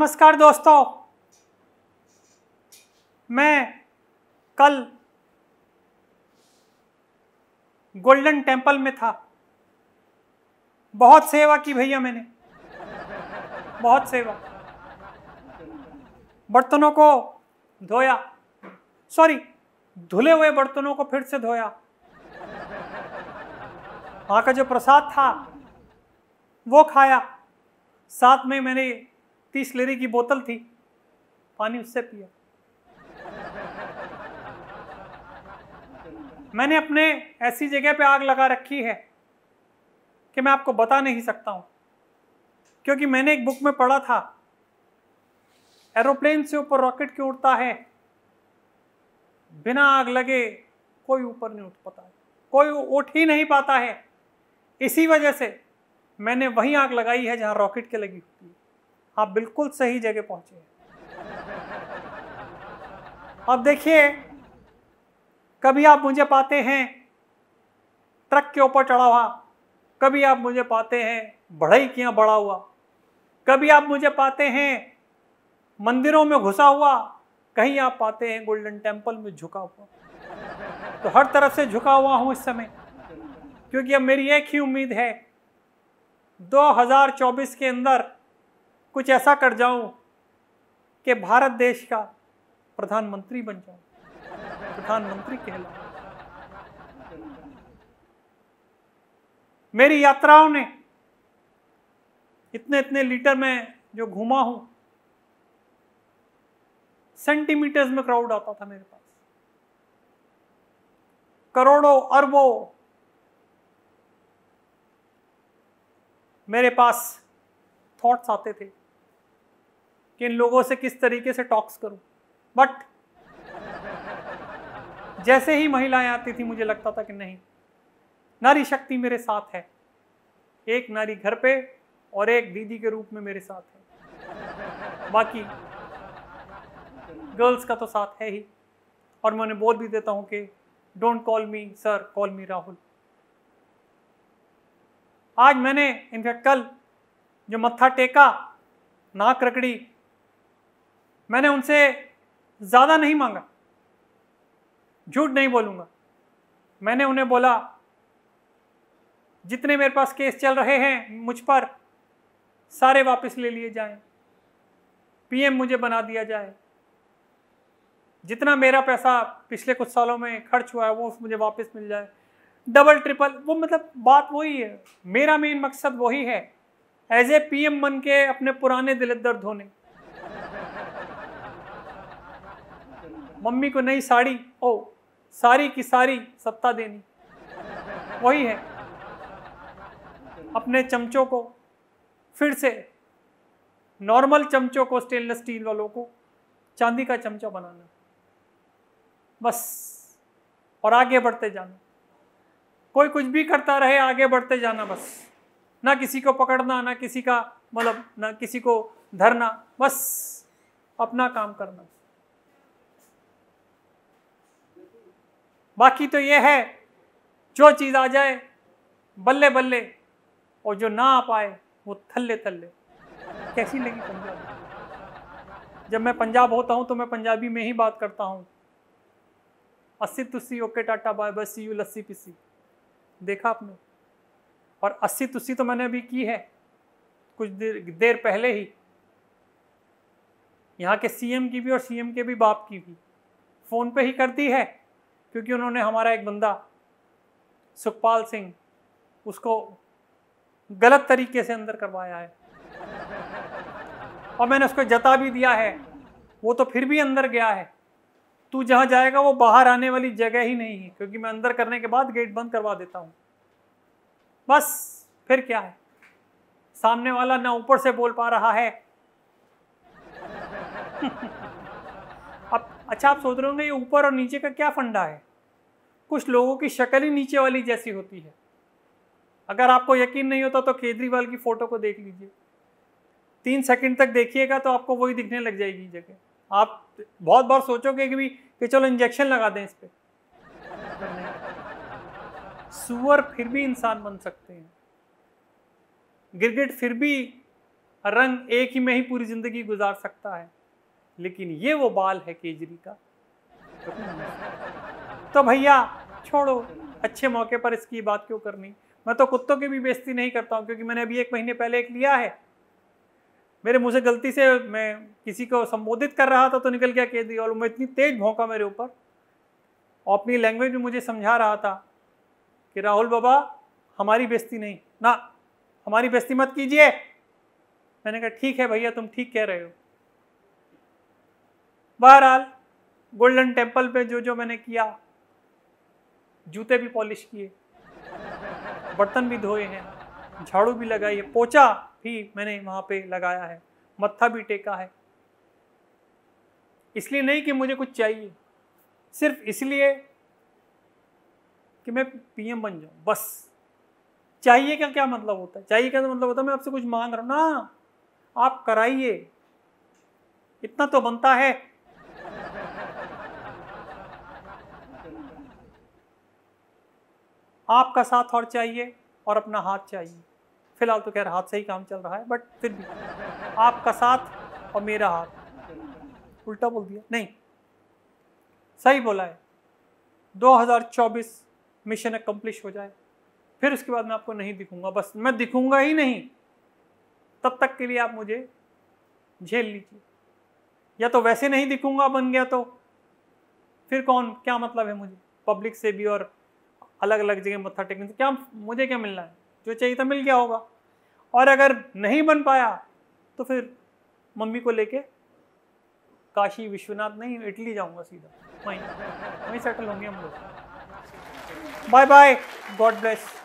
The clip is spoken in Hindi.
नमस्कार दोस्तों, मैं कल गोल्डन टेम्पल में था। बहुत सेवा की भैया, मैंने बहुत सेवा। बर्तनों को धोया, सॉरी, धुले हुए बर्तनों को फिर से धोया। वहाँ का जो प्रसाद था वो खाया। साथ में मैंने 30 लीटर की बोतल थी, पानी उससे पिया। मैंने अपने ऐसी जगह पे आग लगा रखी है कि मैं आपको बता नहीं सकता हूं, क्योंकि मैंने एक बुक में पढ़ा था, एरोप्लेन से ऊपर रॉकेट क्यों उड़ता है, बिना आग लगे कोई ऊपर नहीं उठ पाता है, कोई उठ ही नहीं पाता है। इसी वजह से मैंने वहीं आग लगाई है जहां रॉकेट के लगी होती है। आप बिल्कुल सही जगह पहुंचे हैं। अब देखिए, कभी आप मुझे पाते हैं ट्रक के ऊपर चढ़ा हुआ, कभी आप मुझे पाते हैं बढ़ई के यहाँ बढ़ा हुआ, कभी आप मुझे पाते हैं मंदिरों में घुसा हुआ, कहीं आप पाते हैं गोल्डन टेम्पल में झुका हुआ। तो हर तरफ से झुका हुआ हूं इस समय, क्योंकि अब मेरी एक ही उम्मीद है, 2024 के अंदर कुछ ऐसा कर जाऊं कि भारत देश का प्रधानमंत्री बन जाऊं, प्रधानमंत्री कहलाऊं। मेरी यात्राओं ने इतने इतने लीटर में जो घूमा हूं, सेंटीमीटर्स में क्राउड आता था मेरे पास। करोड़ों अरबों मेरे पास थॉट्स आते थे कि इन लोगों से किस तरीके से टॉक्स करूं। बट जैसे ही महिलाएं आती थी, मुझे लगता था कि नहीं, नारी शक्ति मेरे साथ है। एक नारी घर पे और एक दीदी के रूप में मेरे साथ है, बाकी गर्ल्स का तो साथ है ही। और मैं उन्हें बोल भी देता हूं कि don't call me sir, call me Rahul. आज मैंने इनफैक्ट कल जो मत्था टेका, नाक रगड़ी, मैंने उनसे ज़्यादा नहीं मांगा, झूठ नहीं बोलूँगा। मैंने उन्हें बोला, जितने मेरे पास केस चल रहे हैं मुझ पर, सारे वापस ले लिए जाएं, पीएम मुझे बना दिया जाए, जितना मेरा पैसा पिछले कुछ सालों में खर्च हुआ है वो मुझे वापस मिल जाए, डबल ट्रिपल, वो मतलब बात वही है। मेरा मेन मकसद वही है, एज ए पीएम बन के अपने पुराने दिल दर्द होने, मम्मी को नई साड़ी, ओ सारी की सारी सत्ता देनी, वही है। अपने चमचों को फिर से, नॉर्मल चमचों को, स्टेनलेस स्टील वालों को चांदी का चमचा बनाना, बस। और आगे बढ़ते जाना, कोई कुछ भी करता रहे, आगे बढ़ते जाना बस। ना किसी को पकड़ना, ना किसी का मतलब, ना किसी को धरना, बस अपना काम करना। बाकी तो ये है, जो चीज़ आ जाए बल्ले बल्ले, और जो ना आ पाए वो थल्ले थल्ले। कैसी लगी पंजाबी? जब मैं पंजाब होता हूँ तो मैं पंजाबी में ही बात करता हूँ। अस्सी तुस्सी okay tata bye bye see you lassi पिस्सी, देखा आपने? और अस्सी तुस्सी तो मैंने अभी की है कुछ देर पहले ही। यहाँ के सीएम की भी और सीएम के भी बाप की भी फ़ोन पे ही कर दी है, क्योंकि उन्होंने हमारा एक बंदा सुखपाल सिंह, उसको गलत तरीके से अंदर करवाया है, और मैंने उसको जता भी दिया है, वो तो फिर भी अंदर गया है। तू जहाँ जाएगा वो बाहर आने वाली जगह ही नहीं है, क्योंकि मैं अंदर करने के बाद गेट बंद करवा देता हूँ। बस फिर क्या है, सामने वाला ना ऊपर से बोल पा रहा है। अब अच्छा, आप सोच रहे होंगे ये ऊपर और नीचे का क्या फंडा है? कुछ लोगों की शक्ल ही नीचे वाली जैसी होती है। अगर आपको यकीन नहीं होता तो केजरीवाल की फोटो को देख लीजिए, 3 सेकंड तक देखिएगा तो आपको वही दिखने लग जाएगी जगह। आप बहुत बार सोचोगे कि चलो इंजेक्शन लगा दें इस पे, सुअर फिर भी इंसान बन सकते हैं, गिरगिट फिर भी रंग एक ही में ही पूरी जिंदगी गुजार सकता है, लेकिन ये वो बाल है केजरी का। तो भैया छोड़ो, अच्छे मौके पर इसकी बात क्यों करनी। मैं तो कुत्तों की भी बेइज्जती नहीं करता हूँ, क्योंकि मैंने अभी 1 महीने पहले एक लिया है, मेरे मुंह से गलती से मैं किसी को संबोधित कर रहा था तो निकल गया केजरी, और मैं इतनी तेज भौंका मेरे ऊपर, और अपनी लैंग्वेज में मुझे समझा रहा था कि राहुल बाबा हमारी बेइज्जती नहीं ना, हमारी बेइज्जती मत कीजिए। मैंने कहा ठीक है भैया, तुम ठीक कह रहे हो। बहरहाल गोल्डन टेम्पल पे जो जो मैंने किया, जूते भी पॉलिश किए, बर्तन भी धोए हैं, झाड़ू भी लगाई है, पोछा भी मैंने वहां पे लगाया है, मत्था भी टेका है। इसलिए नहीं कि मुझे कुछ चाहिए, सिर्फ इसलिए कि मैं पीएम बन जाऊं, बस। चाहिए का क्या मतलब होता है? चाहिए का मतलब होता है मैं आपसे कुछ मांग रहा हूं ना, आप कराइए, इतना तो बनता है। आपका साथ और चाहिए, और अपना हाथ चाहिए। फिलहाल तो खैर हाथ से ही काम चल रहा है, बट फिर भी आपका साथ और मेरा हाथ। उल्टा बोल दिया? नहीं, सही बोला है। 2024 मिशन अकम्प्लिश हो जाए, फिर उसके बाद मैं आपको नहीं दिखूंगा, बस मैं दिखूंगा ही नहीं। तब तक के लिए आप मुझे झेल लीजिए, या तो वैसे नहीं दिखूंगा बन गया तो फिर कौन, क्या मतलब है मुझे पब्लिक से भी और अलग अलग जगह मत्था टेकने से? क्या मुझे क्या मिलना है? जो चाहिए था मिल गया होगा। और अगर नहीं बन पाया तो फिर मम्मी को लेके काशी विश्वनाथ नहीं, इटली जाऊंगा सीधा, वहीं सेटल होंगे हम लोग। Bye bye, God bless.